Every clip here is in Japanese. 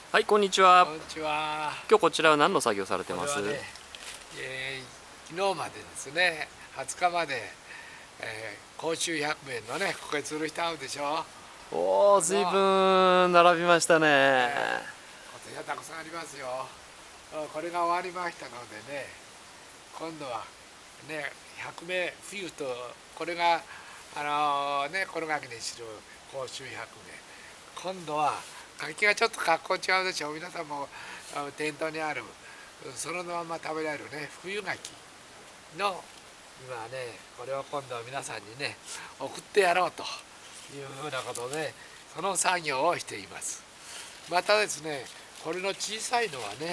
はい、こんにちは。 こんにちは。 今日こちらは何の作業されてます？ これはね、昨日までですね、20日まで、甲州百名のね、ここへ釣る人会うでしょ。 おお、随分並びましたね。 ことやたくさんありますよ。これが終わりましたのでね、今度はね、百名冬とこれがこの秋に知る甲州百名。今度は柿がちょっと格好違うでしょ。皆さんも店頭にあるそのまま食べられるね冬柿の今ねこれを今度は皆さんにね送ってやろうというふうなことでその作業をしています。またですねこれの小さいのはね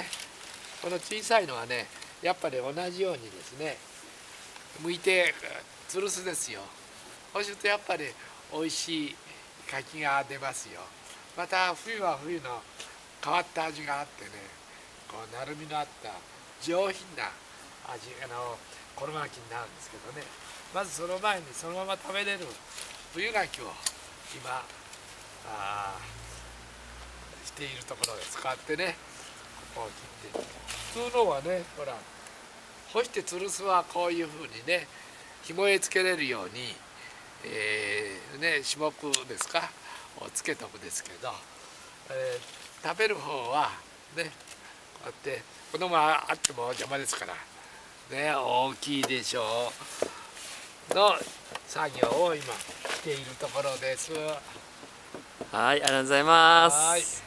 やっぱり同じようにですね剥いて吊るすですよ。そうするとやっぱり美味しい柿が出ますよ。また冬は冬の変わった味があってねこうなるみのあった上品な味コロマキになるんですけどね、まずその前にそのまま食べれる冬柿を今しているところで使ってねここを切っている。普通のはねほら干して吊るすはこういうふうにね紐へつけれるように種目ですかをつけとくですけど、食べる方はねこうやって子供があっても邪魔ですからね大きいでしょうの作業を今しているところです。 はい、ありがとうございまはい。 す。